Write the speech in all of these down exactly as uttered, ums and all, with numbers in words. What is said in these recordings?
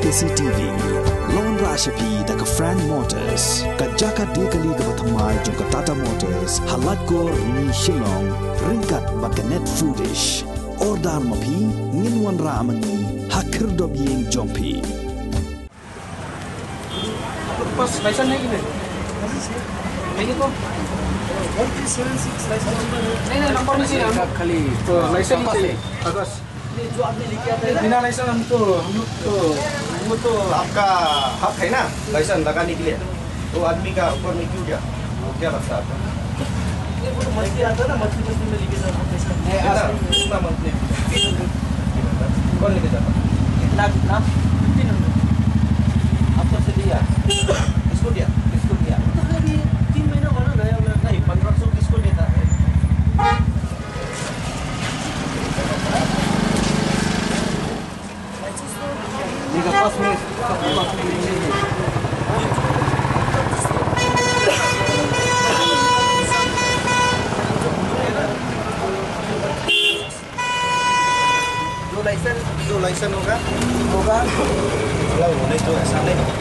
K C T V Lone Rashapi da ka Frank Motors ka Jaka Dekali ka Bathamai jong ka Tata Motors Halatgor ni Shillong ringkat ba ka Net Foodish Ordar mapi nginwan ramani hakir dob yeng jompi pas license नहीं किधर नहीं तो one three seven six license नहीं नहीं नंबर नहीं चाहिए खाली तो लाइसेंस चाहिए कागज जो आपने लिखा था बिना लाइसेंस हम तो हम लोग तो वो तो आपका हक है ना लाइसेंस लगाने के लिए तो आदमी का ऊपर में क्यों गया वो क्या लगता है आपका वो मछली आता है ना मछली मछली में लेके जाता है कितना मंथली कौन लेके जाता कितना कितना फिफ्टीन हंड्रेड आपको से दिया किसको दिया किसको दिया तो अभी तीन महीना बना गया नहीं पंद्रह सौ किसको देता है पास में जो लाइसेंस जो लाइसेंस होगा होगा होने जो ऐसा नहीं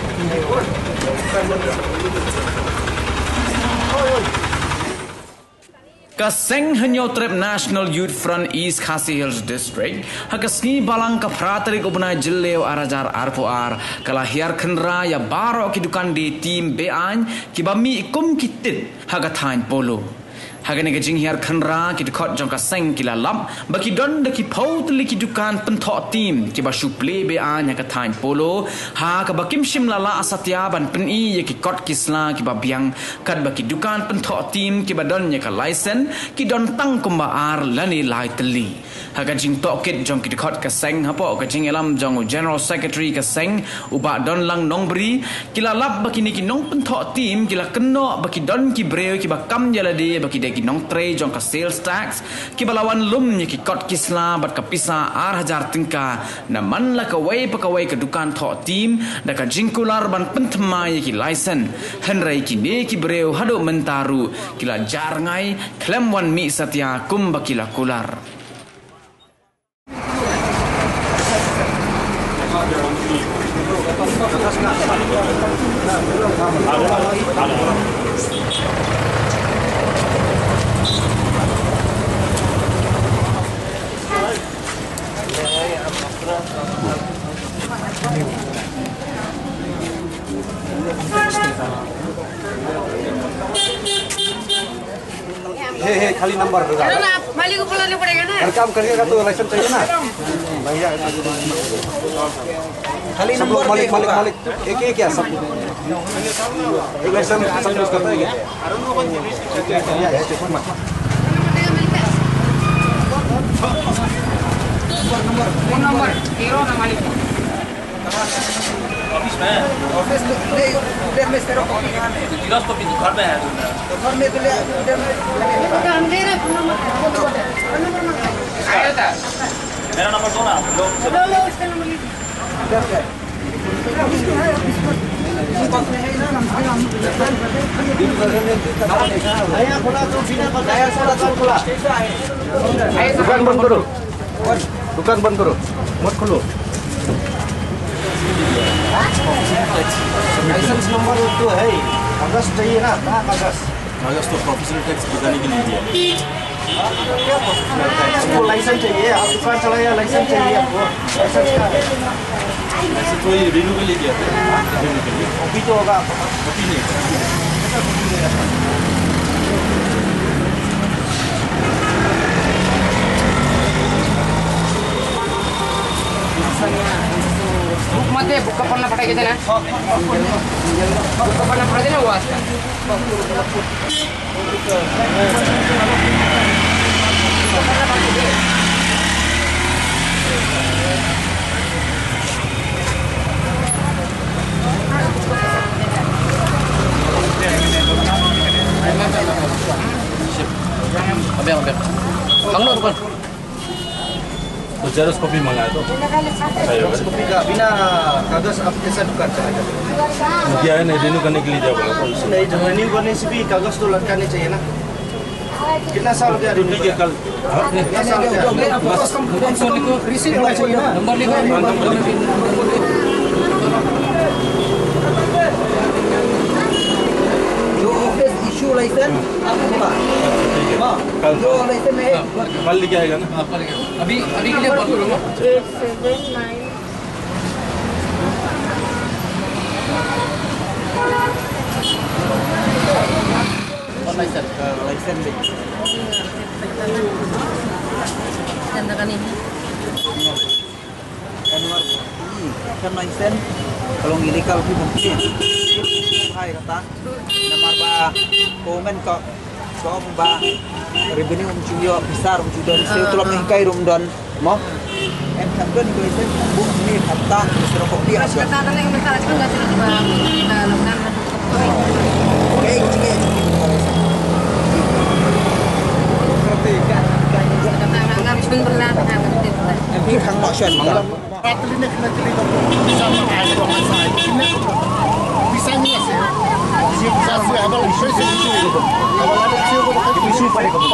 Kaseng Hanyo Trip National Youth Front East Khasi Hills District Hakasni balang ka frateri ubnai jilleo arajar arpoar kalahiar khenra ya baro kidukan di tim bean kibami ikum kitit hagathain polo Hagane ke jing hiar khenra ki khot jong ka seng kila lam baki don de ki phaut li ki dukan pentho tim ki ba suple be an ya ka thain polo ha ka bakim shim lala asatya ban pen i ye ki kot kisla ki ba biang kat baki dukan pentho tim ki ba don ya ka license ki don tang kumba ar lani lai tli haga jing to kit jong ki khot ka seng ha po ka jing elam jong general secretary ka seng uba don lang nongbri kila lap baki ni ki nong pentho tim kila kenno baki don ki breu ki ba kam jala de baki de ki nong tre jong ka sales tax ki balawan lum ni ki kot kisla bat ka pisa ar hajar tingka na man la ka wei pa ka wei ka dukan tho tim da ka jingkular ban penthma ki license henrai ki ne ki breu hado mentaru kila jar ngai klem wan mi satya kum bakila kular हे हे खाली नंबर होगा ना मालिक को बुलाना पड़ेगा ना हर काम करिएगा तो लाइसेंस चाहिए ना भैया खाली नंबर मालिक मालिक मालिक एक एक क्या सब एक लाइसेंस सब यूज करता है क्या फोन नंबर हीरो ना मालिक ऑफिस में ऑफिस में उधर में तेरा कॉपी कहां है जिलास कॉपी घर में है तो घर में तो ले उधर में हम दे रहे फोन नंबर आया था मेरा नंबर दो ना लो लो लो इसका नंबर लीजिए इधर क्या भैया खोला तो बिना बताया सारा सब खोला दुकान बंद करो दुकान बंद करो मत खोलो लाइसेंस नंबर तो है कागज चाहिए ना कहाँ कागज कागज तो प्रोफेशनल टैक्स भुगताने के लिए दिया क्या प्रोफेशनल टैक्स आपको लाइसेंस चाहिए आप दुकान चलाया लाइसेंस चाहिए आपको लाइसेंस क्या है ऐसे तो ये रिन्यू के लिए दिया था रिन्यू के लिए कॉपी तो होगा कॉपी नहीं बुक मत दे बुक पढ़ना पड़ेगा ना बुक पढ़ना पड़ेगा ना वो आजकल अबे अबे कौन लोग कौन तो जेरोक्स कॉपी मंगाया तो जेरोक्स कॉपी का बिना कागज आप कैसा दुकान चलाएगा दिया है नहीं रिन्यू करने के लिए दिया बोला तो नहीं जब रिन्यू करने से भी कागज तो लटकाने चाहिए ना कितना साल हो गया रिन्यू ठीक है कल कितना साल हो गया रिसीव होना चाहिए ना नंबर लिखो जो ऑफिस इशू लाइसेंस आपको बोला हाँ जो लाइसेंस है कल लेके आएगा ना अभी अभी के लिए बात करूँगा eight seven nine licence licence दे Tandakan ini. Anwar kan license kalau illegal pun mungkin hai kata nomor ba komen kok kok ba revenue um chuyo besar um chudan seu tulam ni kai rum don mo em sampean license bu ni kata suruh kopi Terus aja kata yang besar itu nggak sih coba kita lakukan oke cike ngerti kan kata nggak habis beneran nggak ngerti nanti kang mak syan Patuloy na dito bisa makain ko man sa akin. Bisa niya siya. Siya sa siya abal siya siya siya ko. Abal ada siya ko ka isu pa ko.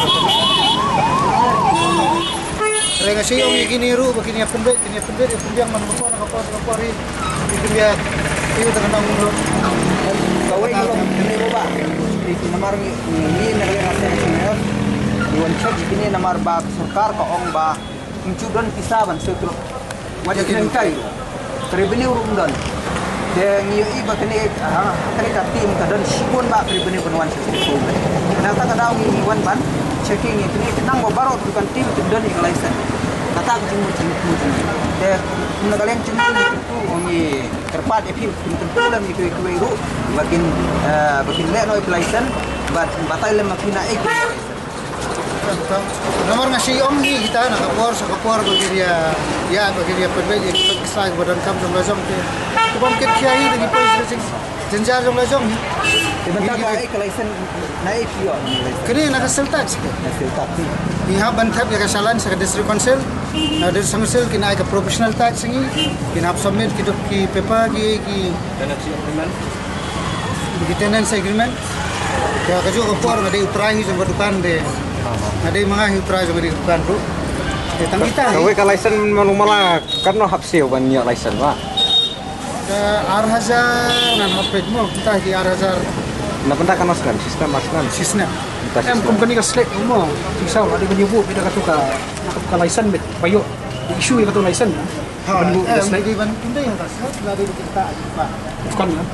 Renga siya yung ikiniru begini ya pembek, ini pembek, pembek man mo na kapor kapor ri. Itu dia itu dengan ulo. kawai kalau kiniru ba itu nomor ni ni negara nasional Iwan cek ini nomor ba sarkar ka ong ba incudan pisaban seu tulam wajah kini kai, revenue rumdan. Dan iyo iba kini ah kini tim kadang sibun bak revenue penuan sesuatu. Kenapa kadang ini iwan ban checking itu ni kenang baru bukan tim dan yang license. Kata aku cuma cuma cuma. Dan menegakkan cuma itu ini terpat efim tentu dalam itu itu itu bagian bagian leh no license, bat batai leh makina ikut. Nomor nga siya om ni kita nakapor sa kapor bagi dia ya bagi dia perbedaan itu kisah badan kam jom lazom ke tu bang kit kiai dengan polis jenjar jom lazom ni Sebentar kai license naik yo. kini nakaseltak sih Naik ni ha bantap ya kesalahan sa district council na district council kina ka professional tax ngi kina submit ki ki paper ki ki tenancy agreement ki tenancy agreement ya kajo kapor ngade utrahi jom dukan de ada yang mengahi utrahi jom di dukan bro datang kita Kau ka license manumala karena hak seo ban niya license wa. ar hazar nan hapet mo kita ki ar hazar Na benda kan aslan sistem aslan. sisna Em company ka select mo. Isa ada menyebut bila kata ka ka license bet payo. Issue ka to license. ha Bendu eh select di ban kunde yang tas lari kita pak bukan ya.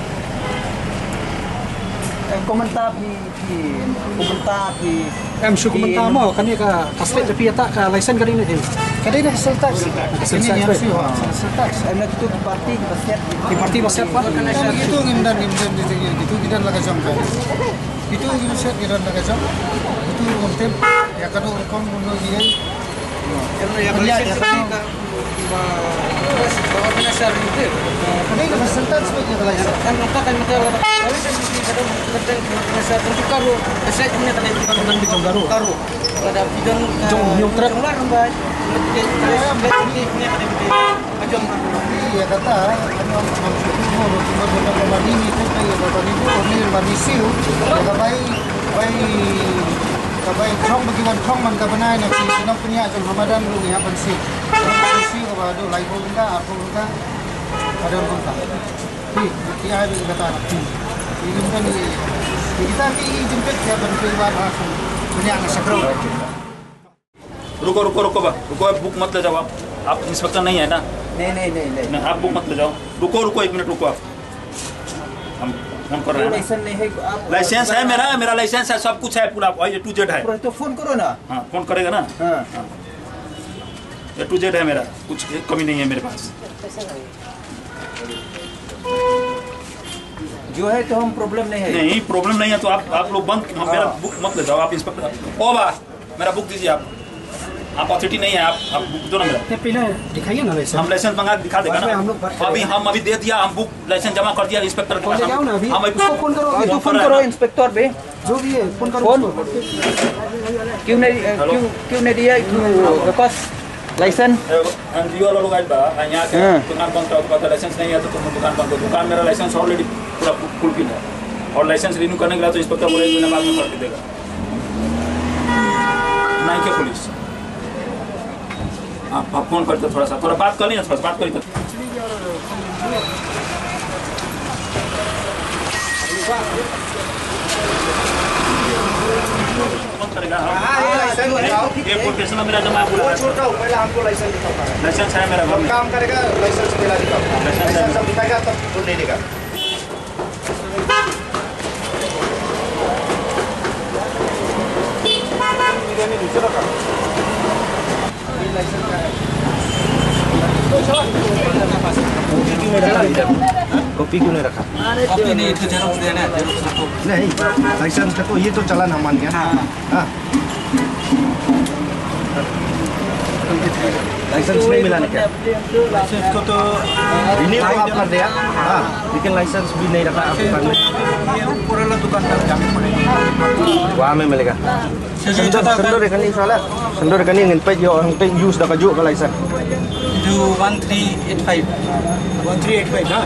Komentar di di komentar di Em su komentar mo kani ka kaslet tapi tak ka license kani ni. kadai dah seltak ini yang sih seltak em nak itu parti basket Di parti basket pa. itu ngimdan ngimdan gitu kita laga jam kan itu kita set kita laga jam itu konten ya kan urkom mulo dia yang license ka terus bawa penasar itu. kadai dah seltak sebagai license Kan kata kan mata license mesti kadang kadang penasar tertukar lo. Select punya tadi dengan bidang baru. Baru. Ada bidang Jong nyong trap. Jong lah mbak. Ini punya tadi macam iya kata ano mau cuma dengan nomor ini itu kayak bapak ini ini barisiu kabai kabai kabai trong bagi wan trong man kabanai nak si nak punya jom Ramadan lu ni apa sih barisiu ka ba do lai ko ka apa ka ada orang ka ni dia ada kata ini kan ni kita ki jemput ya ban keluar aku punya anak sakro रुको रुको रुको बा रुको आप बुक मत ले जाओ आप आप इंस्पेक्टर नहीं है ना नहीं नहीं नहीं नहीं ना आप बुक मत ले जाओ रुको रुको एक मिनट रुको आप हम हम कर रहे हैं ना। लाइसेंस नहीं है आप लाइसेंस है मेरा मेरा लाइसेंस है सब कुछ है पूरा ए टू जेड है पूरा तो फोन करो ना हाँ फोन करेगा ना हाँ ए टू जेड है मेरा कुछ कमी नहीं है मेरे पास जो है तो हम प्रॉब्लम नहीं है नहीं प्रॉब्लम नहीं है तो आप आप लोग बंद हम मेरा बुक मत ले जाओ आप इंस्पेक्टर ओ बा मेरा बुक दीजिए आप आप ऑथोरिटी नहीं है आप आप बुक दो ना मेरा Tapi na dikhaya na license. हम लाइसेंस मंगा के दिखा देगा बाद में हम ना लोग बात अभी हम अभी दे दिया हम बुक लाइसेंस जमा कर दिया इंस्पेक्टर के Kau पास ले जाओ ना अभी. हम अभी उसको फोन करो. तो फोन करो इंस्पेक्टर बे जो भी है फोन करो. फोन उसको. क्यों नहीं क्यों क्यों नहीं दिया itu request लाइसेंस एनजीओ वाला लोग आज बा यहाँ के हाँ। दुकान बंद करो तो लाइसेंस नहीं है तो तुम दुकान बंद करो दुकान मेरा लाइसेंस ऑलरेडी पूरा फुल फिल है और लाइसेंस रिन्यू करने के लिए तो इंस्पेक्टर बोले तो बाद में करके देगा नहीं क्या पुलिस आप आप फोन करते थोड़ा सा थोड़ा बात कर लीजिए थोड़ा सा बात करिए ये प्रोफेशनल मेरा जमा वो छोड़ दो पहले हमको लाइसेंस दिखाओ लाइसेंस है मेरा जब काम करेगा लाइसेंस पहले दिखाओ लाइसेंस जब दिखाएगा तब तो नहीं देगा ये नीचे रखा ये लाइसेंस का है कॉपी क्यों नहीं रखा कॉपी नहीं तो जेरॉक्स देना है जेरॉक्स रखो नहीं लाइसेंस का तो ये तो चलान हम मान गया हाँ लाइसेंस नहीं मिलाने क्या लाइसेंस को तो रिन्यू तो आप कर दिया हाँ लेकिन लाइसेंस भी नहीं रखा आपके पास में ये पुराना दुकानदार जाना पड़ेगा वहाँ में मिलेगा संदो rekani soalnya संदो rekani ingin pe yo orang pe use dah kajuk ke license itu one three eight five one three eight five ना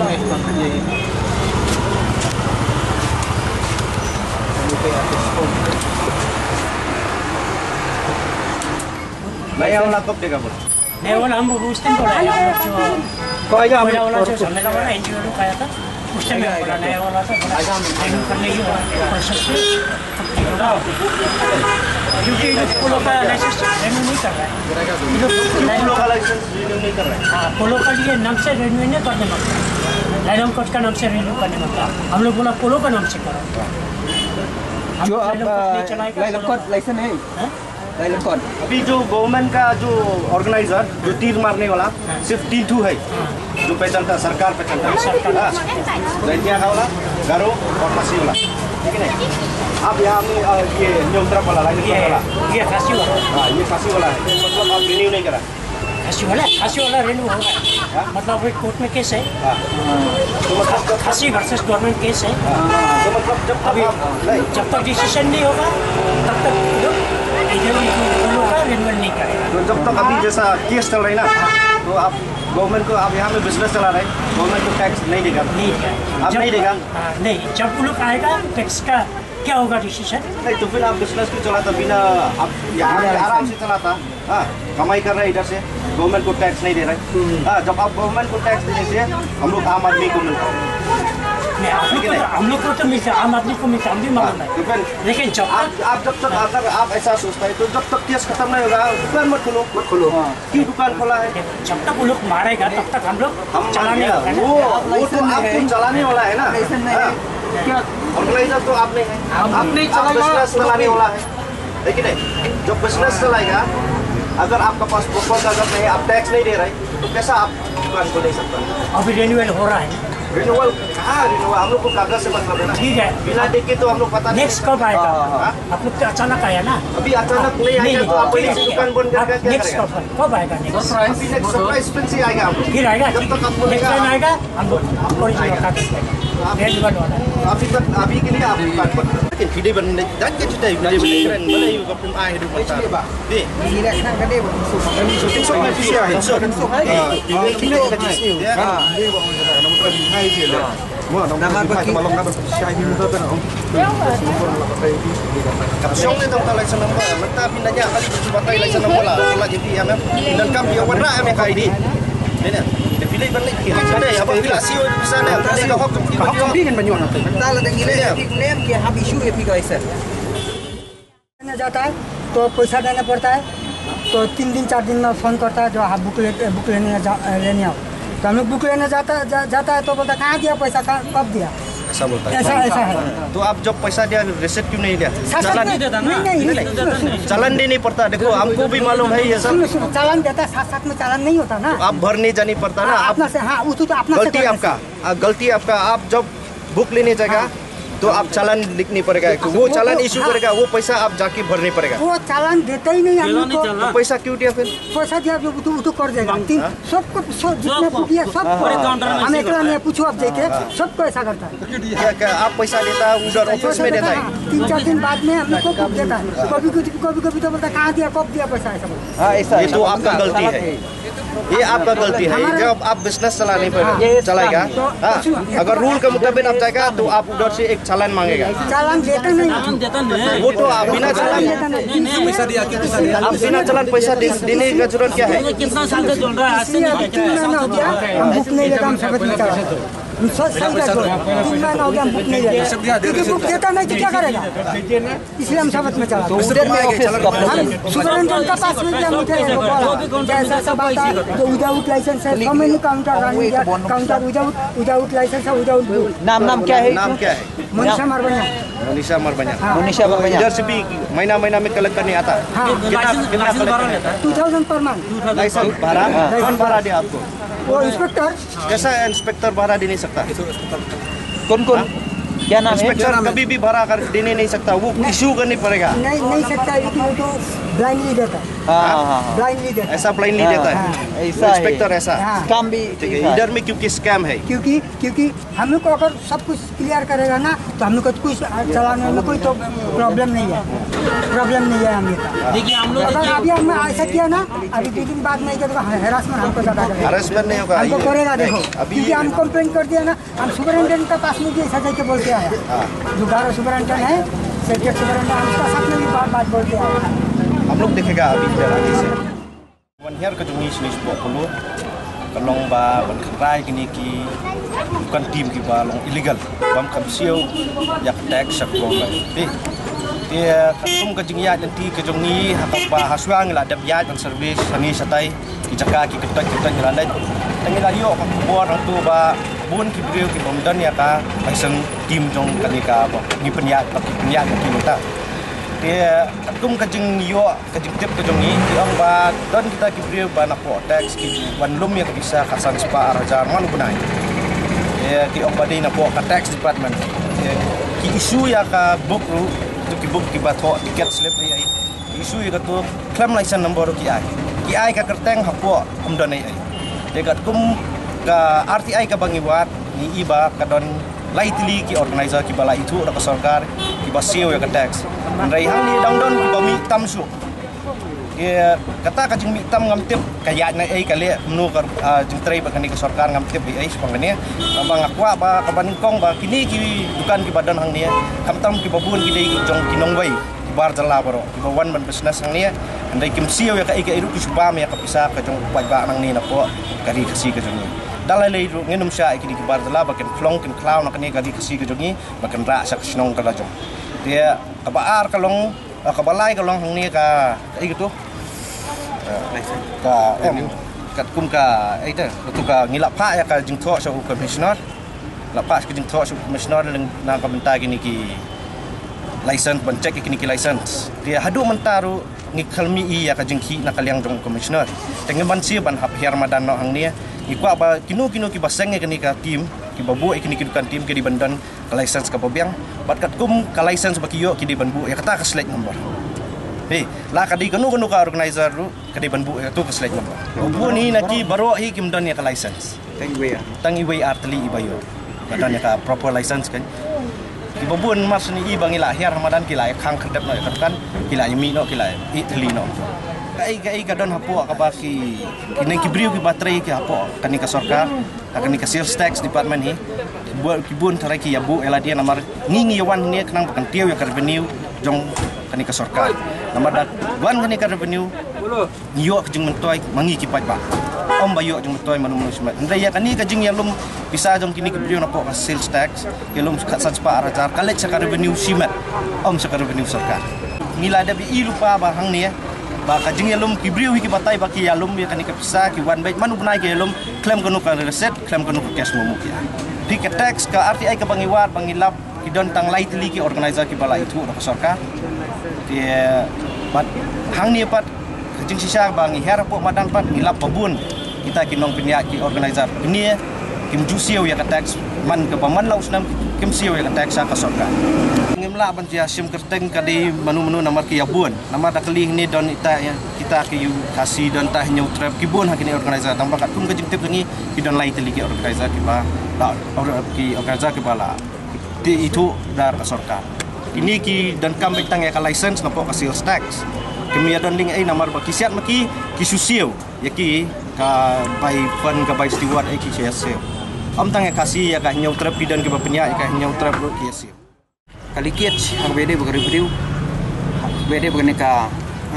naya wala kop dega bol नहीं वाला हम उस टाइम बोला है जो kok aja वाला वाला जो सामने का वाला एनजीओ लोग आया था उस टाइम में बोला नया वाला था बोला एनजीओ करने की प्रोसेस है क्योंकि पोलो का लाइसेंस रिन्यू नहीं कर रहा है पोलो का लाइसेंस रिन्यू नहीं कर रहा है हाँ पोलो का लिए नाम से रिन्यू नहीं करने लगता लाइलम कोच का नाम से रिन्यू करने लगता हम लोग बोला पोलो का नाम से करो जो अब लाइलम कोच लाइसेंस है लाइलम कोच अभी जो गवर्नमेंट का जो ऑर्गेनाइजर जो तीर मारने वाला सिर्फ तीन टू है जो पहचानता सरकार पहचानता दैनिया का वाला गारो और मसी वाला ठीक है नहीं आप यहाँ में ये न्यूट्रल वाला लाइन वाला ये खासी वाला हाँ ये खासी वाला है मतलब आप रिन्यू नहीं करा खासी वाला खासी वाला रिन्यू होगा मतलब अभी कोर्ट में केस है तो मतलब खासी वर्सेस गवर्नमेंट केस है तो मतलब जब अभी जब तक डिसीजन नहीं होगा तब तक रिन्यूअल नहीं करेगा तो जब तक अभी जैसा केस चल रहा है ना तो आप गवर्नमेंट को आप यहाँ में बिजनेस चला रहे हैं गवर्नमेंट को टैक्स नहीं देगा नहीं आप नहीं देगा नहीं जब वो लोग आएगा टैक्स का क्या होगा डिसीजन नहीं तो फिर आप बिजनेस क्यों चलाता बिना आप यहाँ पे आराम से चलाता हाँ कमाई कर रहे हैं इधर से गवर्नमेंट को टैक्स नहीं दे रहे हाँ जब आप गवर्नमेंट को टैक्स देने से हम लोग आम आदमी को मिलता है हम लोग को तो मिलता है आम आदमी को मिलता हम भी मालूम है लेकिन जब आप आप जब तक अगर आप ऐसा सोचता है तो जब तक केस खत्म नहीं होगा दुकान मत खोलो मत खोलो क्यों दुकान खोला है जब तक वो लोग मारेगा तब तक हम लोग चलाने वो वो तो आपको चलाने वाला है ना क्या ऑर्गेनाइजर तो आप नहीं है आप नहीं बिजनेस चलाने वाला है लेकिन जब बिजनेस चलाएगा अगर आपका पास प्रॉपर कागज नहीं आप टैक्स नहीं दे रहे तो कैसा आप दुकान को ले सकते हैं अभी रिन्यूअल हो रहा है रिन्यूअल हाँ रिन्यूअल हम लोग को कागज से मतलब है ना ठीक है बिना देख के तो हम लोग पता नहीं नेक्स्ट कब आएगा आप लोग तो अचानक आया ना अभी अचानक नहीं आएगा तो आप पहले से दुकान बंद करके क्या नेक्स्ट करेगा कब आएगा नेक्स्ट अभी नेक्स्ट सरप्राइज पेन से आएगा आप फिर आएगा जब तक आपको नेक्स्ट टाइम आएगा हम लोग ओरिजिनल कागज रिन्यूअल वाला अभी तक अभी के लिए आप दुकान बंद लेकिन वीडियो बनने dan kan cerita video boleh keren boleh juga film ai hidup mata ni Ini dah kena kena shooting shot mai pisah shot kilo kecil. ah dia buat macam nama tadi hai dia lah mua nama bagi malam nama pisah hidup mata kan kapsong ni tentang license number mata pindahnya kali tu pakai license number lah kalau jadi am dan kam dia warna am ka id ni ni pilih balik ada ya apabila sio bisa ni ada ka hok Kau kan banyak nak. Entah lah dengan ini claim कि हम इशू है P licence जाता है तो पैसा देना पड़ता है तो तीन दिन चार दिन में फ़ोन करता है जो आप बुक ले बुक लेने जा, लेने आओ तो हम लोग बुक लेने जाता जा, जाता है तो बोलता कहाँ दिया पैसा कहाँ कब दिया ऐसा बोलता है ऐसा ऐसा है तो आप जब पैसा दिया रिसिप्ट क्यों नहीं दिया चालान नहीं देता ना नहीं नहीं चालान देना नहीं पड़ता देखो हमको भी मालूम है ये सब चालान देता साथ साथ में चालान नहीं होता ना आप भर नहीं जानी पड़ता ना आप अपना से हाँ वो तो अपना गलती आपका गलती आपका आप जब बुक लेने जाएगा तो आप चालान लिखनी पड़ेगा वो चालान इशू करेगा वो पैसा आप जाके भरने पड़ेगा वो चालान देता ही नहीं हम लोग को तो पैसा क्यों दिया फिर पैसा दिया जो तो तो कर देगा सबको सब जितने दिया सब हम एक ने पूछो आप देखे सबको ऐसा करता है क्या क्या आप पैसा देता है उधर ऑफिस में देता है तीन चार दिन बाद में हम लोग को बुक देता है कभी कभी कभी कभी तो बोलता कहाँ दिया कब दिया पैसा ऐसा हाँ ऐसा ये तो आपका गलती है ये आपका गलती है। जब आप बिजनेस चलाने पर चलाएगा, हाँ, अगर रूल के मुताबिक आप जाएगा तो आप उधर से एक चालान मांगेगा। चालान देता नहीं, वो तो आप बिना चालान पैसा दिया कि पैसा दिया आप बिना चालान पैसा देने का जरूरत क्या है? कितना साल से चल रहा है? इसलिए अभी तीन महीना हो गया हम बुक नहीं लेता, हम शपथ नहीं करा। हम सोच सही का छोड़, तीन महीना हो गया हम बुक नहीं लेता, क्योंकि बुक देता नहीं तो क्या करेगा, इसलिए हम शपथ में चला। हम सुपरिटेंडेंट का पास में गया, मुझे ऐसा ऐसा बात है जो विदाउट लाइसेंस है, so many counter counter without without licence है, विदाउट बुक। नाम नाम क्या है? नाम क्या है? मनीषा मरबनिया। मनीषा मरबनिया। मनीषा मरबनिया। इधर से भी महीना महीना में कलेक्ट करने आता है। हाँ, कितना कितना कलेक्ट लेता है? Two thousand per month. Licence भाड़ा कौन भाड़ा दे आपको? वो इंस्पेक्टर। कैसा इंस्पेक्टर भाड़ा दे नहीं सकता? कौन कौन क्या नाम है? इंस्पेक्टर कभी भी भाड़ा कर देने नहीं सकता, वो इशू करनी पड़ेगा। नहीं नहीं सकता, लेकिन वो तो ब्लाइंडली देता है। हाँ हाँ ब्लाइंडली देता है। ऐसा ब्लाइंडली देता है ऐसा इंस्पेक्टर ऐसा काम भी ठीक है। इधर में क्योंकि स्कैम है, क्योंकि क्योंकि हम लोग को अगर सब कुछ क्लियर करेगा ना तो हम लोग को कुछ चलाने में कोई तो प्रॉब्लम नहीं है, प्रॉब्लम नहीं है हमें। देखिए हम लोग अगर अभी हम ऐसा किया ना, अभी दो दिन बाद नहीं किया तो हैरासमेंट हमको ज़्यादा करेगा, हरासमेंट नहीं होगा, हमको करेगा। देखो अभी क्योंकि हम कंप्लेंट कर दिया ना, हम सुपरिटेंडेंट के पास में भी ऐसा जाके बोल के आया, जो गारो सुपरिटेंडेंट है, सेक्टर सुपरिटेंडेंट, हम उसका साथ में भी बात बात बोल के आया। हम लोग देखेगा अभी इधर आगे से वन हियर का जो नीच नीच बुat puluh kalong ba ban krai kini ki bukan tim ki ba long illegal bam kam siu yak tax sak ko ba ti ti kum ka jing ya dan ti ka jong ni hakap ba haswang la dap ya dan service sani satai ki jaka ki ketak ketak ngalai tangi la yo ka buat orang tu ba bun ki brio ki bom dan ya ka paisen tim jong kanika ba ni penya penya ki ta dia kum kajing yo kajing tip kajing ni yang ba dan kita kibri ba nak po tax ki ban lum ya bisa kasan spa arajar man gunai ya ki ong badi na po ka tax department ki isu ya ka book ru tu ki book ki ba tho ticket slip ai isu ya ka tu claim license number ki ai ki ai ka kerteng ha po om don ai de kat kum ka R T I ka bangi buat ni iba ka don laitli ki organizer ki bala itu dak sarkar ki ba siu ya ka tax rai hang ni dang don ki ba mi tam su ya kata ka jing mi tam ngam tip kaya na ai kale menu ka jing trai ba kani ka sarkar ngam tip ai sepang ni ba ngakwa ba ka ban kong ba kini ki dukan ki badan hang ni kam tam ki ba bun ki dei ki jong ki nong wai bar jala baro ki ba wan ban business hang ni andai kim siu ya ka ai ka iru ki subam ya ka pisa ka jong pai ba nang ni na po kari kasi ka jong ni dalai lei ru ngenum sha ikini ki bar dala baken flong ken clown nakani kali kasi ke jongi baken ra sak snong kala jong dia kabaar kalong kabalai kalong hang ni ka ai gitu ka em kat kum ka ai ta tu ka ngilap pha ya ka jing tho sa commissioner la pa ke jing tho sa commissioner leng na ka benta kini ki license ban check kini ki license dia hadu mentaru ngikhalmi i ya ka jing ki na kaliang jong commissioner tengen ban si ban hap hiar madan no hang ni ikwa ba kinu kinu ki baseng kini ka tim ki babu ikini ki dukan tim ki di bandan ka license ka babiang bat kat kum ka license ba kiyo ki di banbu ya kata ka select number hey la ka di kanu kanu ka organizer ru ka di banbu ya tu ka select number bu ni na ki baro hi kim don ya ka license tangi we tangi we artli ibayo badan ya ka proper license kan ki babun mas ni i bangi la hiar ramadan ki la khang khandap no kan ki la mi no ki la itli no ai ai gadon hapo ka ba ki kineng ki brio ki baterai ki hapo kani ka sarkar kani ka sales tax department hi buat kibun tarai ki yabu ela dia namar ngingi wan ni kenang bukan tiau ya ka revenue jong kani ka sarkar namar dat wan kani ka revenue nyo jing mentoi mangi ki pat ba om bayo jing mentoi manu manu semat ndai ya kani ka jing ya lum bisa jong kini ki brio na po ka sales tax ya lum ka san spa arajar kalet sa ka revenue simat om sa ka revenue sarkar ngila da bi lupa ba hang ni ba kajing yalum kibriu ki batai ba ki yalum ya kani kapisa ki wan bai manu bunai ki yalum claim kono ka reset claim kono ka cash momu ki pi ka tax ka R T I ka bangiwar bangilap ki don tang lai tili ki organizer ki bala itu ka sarkar ti bat hang ni pat kajing sisa bangi her po madan pat ngilap babun kita ki nong pinya ki organizer ini kim jusiu ya ka tax man ka paman laus nam kim siu ya ka tax ka sarkar ngimla ban sia sim kerteng kadi manu-manu namar ki yabun namar da kali ni don ita ya kita ki yu kasi don tah nyau trap ki bun hakini organizer tambah kat kum ka jing tip ni ki don lai tili ki organizer ki ba da ki organizer ki bala ti itu dar ka sarkar ini ki dan kam betang ya ka license na po ka sales tax kami don ling ai namar ba kisiat maki ki susiu ya ki ka bai fun ka bai steward ai ki se am tang kasih ya ka nyau trap pidan ke bapenya ka nyau trap ro ki se Kalikit hak bede bagari beriu bede bagani ka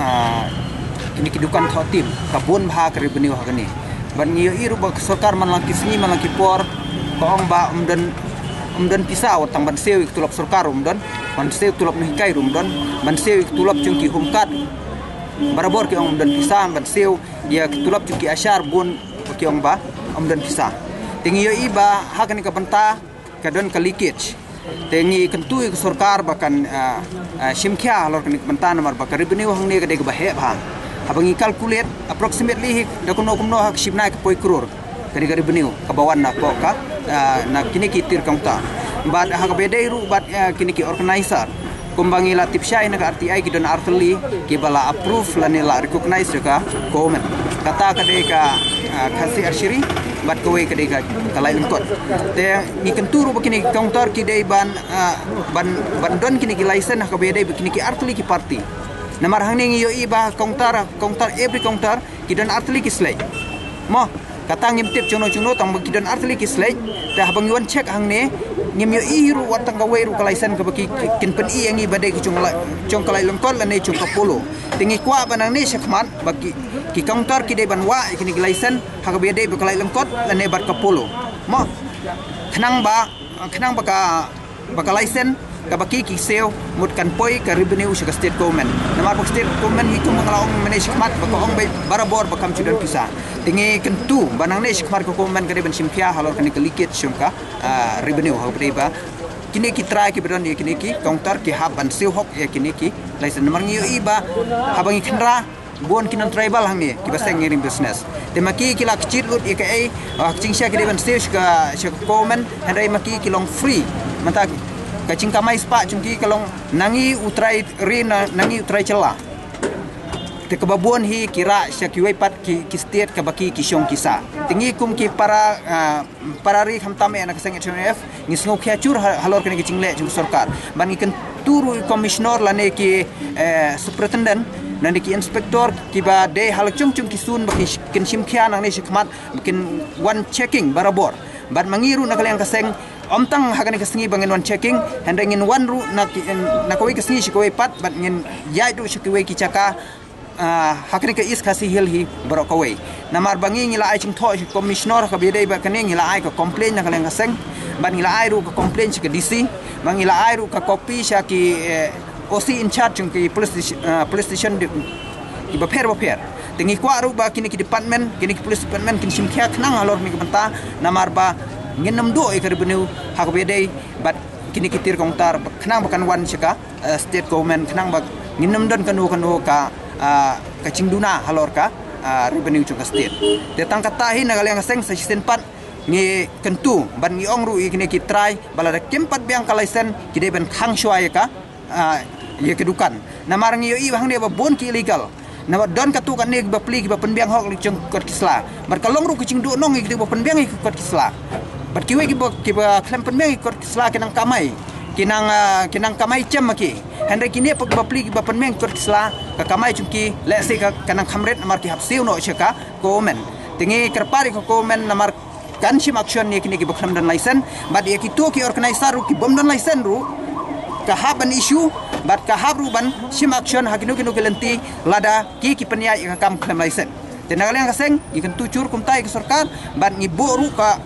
ini kidukan thau tim kabun bha kari beniu hagani ban ngiyo iru bag sarkar man lang kisni man lang kipor kong ba umdan umdan pisau tang ban sew tulap sarkar umdan ban sew tulap nikai umdan ban sew tulap jungki humkat barabor ki umdan pisang ban sew ya tulap jungki asyar bun ki ong ba umdan pisang tingiyo iba hagani ka banta kadon kalikit tengi kentu ke sarkar bahkan simkya halor kenik banta nomor bakari beniu hang ne gade bahe bha abangi calculate approximately dakuno kumno hak shibna ke poi crore kari gari beniu kabawan na ko ka na kini kitir kaunta bad hak bedai ru bad kini ki organizer kumbangi la tipsya ina ka R T I ki don artli ki bala approve la ne la recognize ka komen kata kade ka khasi arshiri bad kowe kade ka kalai lengkot te ni kenturu bakini counter ki dei ban ban ban don kini ki license hak bedai bakini ki artli ki party namar hang ning yo iba counter counter every counter ki don artli ki slay mo katang ngimtip chono chono tang ki don artli ki slay ta habang yuan check hang ne ngim yo iru watang ka weru ka license ka baki kin pen i yangi badai ki chong la chong kalai lengkot la ne chong ka polo tingi kwa banang ne shakman baki ki counter ki dei ban wa kini ki license hak bedai ba kalai lengkot la ne bat ka polo mo khnang ba khnang ba ka ba ka license ka baki ki seo mut kan poi ka revenue sa state government namar pa state government hikum manglaong manage mat ba ko ong bay barabor ba kam chudan pisa tingi kentu banang ne shikmar ko government ka ben simpia halor kan kalikit syumka revenue ha ba kini ki try ki bedon kini ki counter ki hab ban seo hok ya kini ki license namar ngiyo iba habangi khendra bon kinan tribal hangi ki baseng ngirim business te maki ki lak chit lut ika ai hak chingsha ki ben seo ka government handai maki ki long free manta kacing kamai spa cungki kalong nangi utrai rina nangi utrai cela te kebabuan hi kira syakiwai pat ki ki state ka baki ki syong kisa tingi kum ki para uh, para ri hamtame anak seng H M F ngi sngo khiachur halor kene ki cingle jung sarkar ban ikan turu commissioner lane ki uh, superintendent nani ki inspector ki ba de halak chung chung ki sun baki kin simkhia nang ne shikmat bikin one checking barabor ban mangiru nakal yang kaseng omtang hagani kasngi bangin one checking handa ngin one ru nak nakowi kasngi shikoi pat bat ngin yai du shikoi ki chaka hakani ka is khasi hil hi barokawai namar bangi ngila ai chung tho commissioner ka bidai ba kani ngila ai ka complain nakal yang kaseng ban ngila ai ru ka complain shi ka D C bangila ai ru ka copy sha ki O C in charge chung ki police police station ki ba pher ba pher tingi kwa ru ba kini ki department kini ki police department kin simkhia khnang alor mi banta namar ba ngin nam do ikar benu hak bedai bat kini kitir kongtar khnang bakan wan chika state government khnang bak ngin nam don kanu kanu ka ka chingduna halor ka revenue chuka state te tang kata hi nagal yang seng season pat ngi kentu ban ngi ongru ikini ki try balada kempat biang ka license ki de ben khang shwa ka ye kedukan namar ngi yo i bang de ba bon ki illegal na don katu kan ne ba pli ba penbiang hok licung kot kisla bar kalong ru kucing du nong ikti ba penbiang ikot kisla bat kiwe ki ba ki ba klem penbiang ikot kisla kinang kamai kinang kinang kamai cem maki hande kini pa ba pli ba penbiang ikot kisla ka kamai chumki le se ka kanang khamret namar ki hapsiu no cheka komen tingi kerpari ko komen namar kan sim action ni kini ki ba klem dan license bat ye ki to ki organizer ru ki bom dan license ru kahaban issue bat kahabru ban sim action hakinu kinu kelenti lada ki ki penya ka kam klem license tenagal yang kaseng ikan tucur kumtai ke sarkar bat ngiboru ka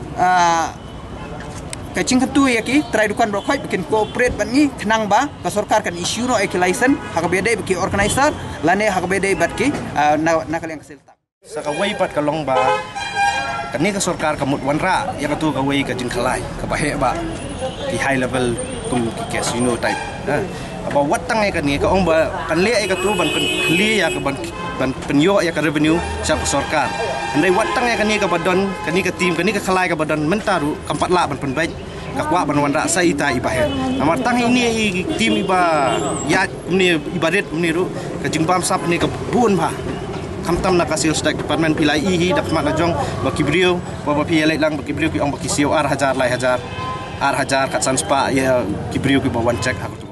ka cingkentu ya ki try dukan brokhoi bikin cooperate ban ni khnang ba ka sarkar kan issue no ek license hak bedai biki organizer lane hak bedai bat ki nakal yang keselta sakawai pat kalong ba kani ka sarkar kamut wanra ya ka tu kawai ka jingkhalai ka bahe ba ki high level kum ki casino type ha apa watang ai kan ni ka ong ba kan le ai ka tu ban kli ya ka ban ban penyo ya ka revenue sa sarkar andai watang ai kan ni ka badon kan ni ka team kan ni ka khalai ka badon mentaru kampat la ban penbai ka kwa ban wanda sai ta ibahe amar tang ini team iba ya ni ibadet ni ru ka jingbam sap ni ka bun ba kamtam na kasil state department pilai ihi dapat mak najong baki brio baba pi lai lang baki brio ki ong baki sio ar hajar lai hajar ar hajar kat sanspa ya ki brio ki bawan check aku